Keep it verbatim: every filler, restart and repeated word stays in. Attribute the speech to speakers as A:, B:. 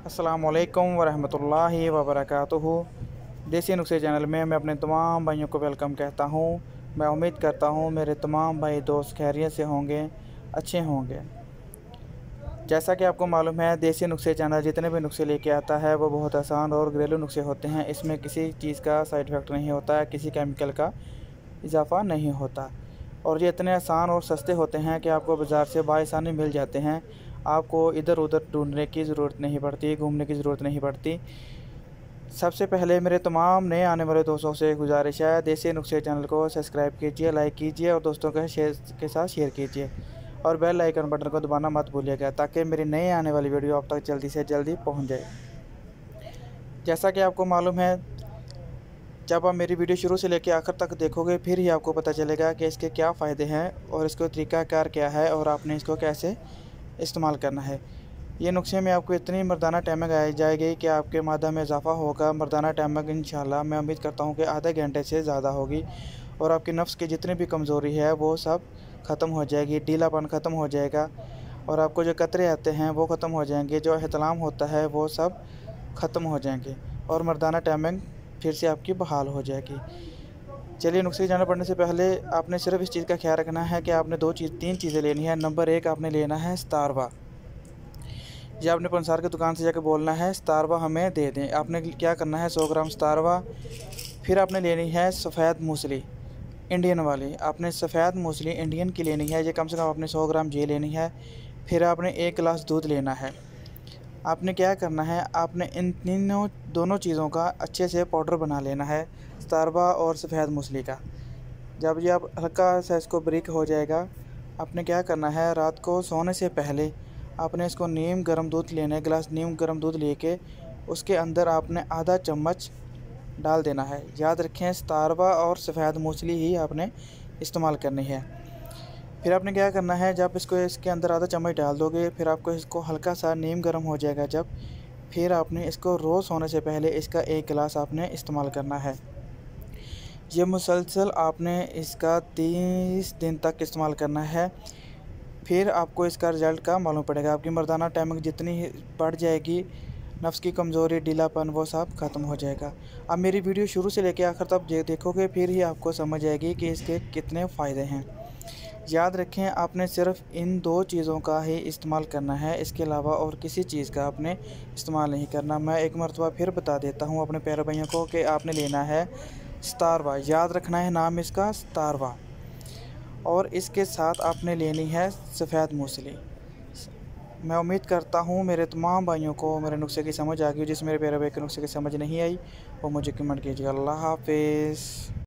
A: अस्सलामुअलैकुम वरहमतुल्लाहि वबरकातुहू। देसी नुस्खे चैनल में मैं अपने तमाम भाइयों को वेलकम कहता हूँ। मैं उम्मीद करता हूँ मेरे तमाम भाई दोस्त खैरियत से होंगे, अच्छे होंगे। जैसा कि आपको मालूम है, देसी नुस्खे चैनल जितने भी नुस्खे लेके आता है वो बहुत आसान और घरेलू नुस्खे होते हैं। इसमें किसी चीज़ का साइड इफ़ेक्ट नहीं होता है, किसी केमिकल का इजाफ़ा नहीं होता, और ये इतने आसान और सस्ते होते हैं कि आपको बाज़ार से बआसानी मिल जाते हैं। आपको इधर उधर ढूंढने की ज़रूरत नहीं पड़ती, घूमने की ज़रूरत नहीं पड़ती। सबसे पहले मेरे तमाम नए आने वाले दोस्तों से गुजारिश है, देसी नुस्खे चैनल को सब्सक्राइब कीजिए, लाइक कीजिए और दोस्तों के शेयर के साथ शेयर कीजिए, और बेल आइकन बटन को दबाना मत भूलिएगा ताकि मेरी नई आने वाली वीडियो आप तक जल्दी से जल्दी पहुंच जाए। जैसा कि आपको मालूम है, जब आप मेरी वीडियो शुरू से लेकर आखिर तक देखोगे फिर ही आपको पता चलेगा कि इसके क्या फ़ायदे हैं और इसका तरीक़ाकार क्या है और आपने इसको कैसे इस्तेमाल करना है। ये नुस्खे में आपको इतनी मर्दाना टाइमिंग आई जाएगी कि आपके मादा में इजाफ़ा होगा। मर्दाना टाइमिंग इंशाल्लाह मैं उम्मीद करता हूँ कि आधे घंटे से ज़्यादा होगी, और आपकी नफ्स की जितनी भी कमज़ोरी है वो सब ख़त्म हो जाएगी, ढीलापन ख़त्म हो जाएगा, और आपको जो कतरे आते हैं वो ख़त्म हो जाएंगे, जो एहतलाम होता है वो सब ख़त्म हो जाएंगे, और मर्दाना टाइमिंग फिर से आपकी बहाल हो जाएगी। चलिए, नुस्खे जाना पड़ने से पहले आपने सिर्फ इस चीज़ का ख्याल रखना है कि आपने दो चीज़ तीन चीज़ें लेनी है। नंबर एक, आपने लेना है स्टारवा। ये आपने पंसार की दुकान से जाकर बोलना है स्टारवा हमें दे दें। आपने क्या करना है, सौ ग्राम स्टारवा। फिर आपने लेनी है सफ़ेद मूसली इंडियन वाली। आपने सफ़ेद मूसली इंडियन की लेनी है, ये कम से कम आपने सौ ग्राम ये लेनी है। फिर आपने एक गिलास दूध लेना है। आपने क्या करना है, आपने इन तीनों दोनों चीज़ों का अच्छे से पाउडर बना लेना है, स्टारवा और सफ़ेद मूसली का। जब ये आप हल्का सा इसको बारीक हो जाएगा, आपने क्या करना है, रात को सोने से पहले आपने इसको नीम गर्म दूध लेना है। गिलास नीम गर्म दूध लेके उसके अंदर आपने आधा चम्मच डाल देना है। याद रखें, स्टारवा और सफ़ेद मूसली ही आपने इस्तेमाल करनी है। फिर आपने क्या करना है, जब इसको इसके अंदर आधा चम्मच डाल दोगे, फिर आपको इसको हल्का सा नीम गर्म हो जाएगा जब, फिर आपने इसको रोज़ सोने से पहले इसका एक गिलास आपने इस्तेमाल करना है। ये मुसलसल आपने इसका तीस दिन तक इस्तेमाल करना है। फिर आपको इसका रिज़ल्ट का मालूम पड़ेगा। आपकी मर्दाना टाइमिंग जितनी बढ़ जाएगी, नफ्स की कमज़ोरी, ढीलापन, वो सब ख़त्म हो जाएगा। अब मेरी वीडियो शुरू से लेकर आखिर तक देखोगे फिर ही आपको समझ आएगी कि इसके कितने फ़ायदे हैं। याद रखें, आपने सिर्फ इन दो चीज़ों का ही इस्तेमाल करना है, इसके अलावा और किसी चीज़ का आपने इस्तेमाल नहीं करना। मैं एक मरतबा फिर बता देता हूँ अपने प्यारे भाइयों को कि आपने लेना है स्टारवा। याद रखना है नाम इसका, स्टारवा। और इसके साथ आपने लेनी है सफ़ेद मूसली। मैं उम्मीद करता हूँ मेरे तमाम भाइयों को मेरे नुस्खे की समझ आ गई। जिस मेरे प्यारे भाई के नुस्खे की समझ नहीं आई वो मुझे कमेंट कीजिएगा। अल्लाह हाफ़िज़।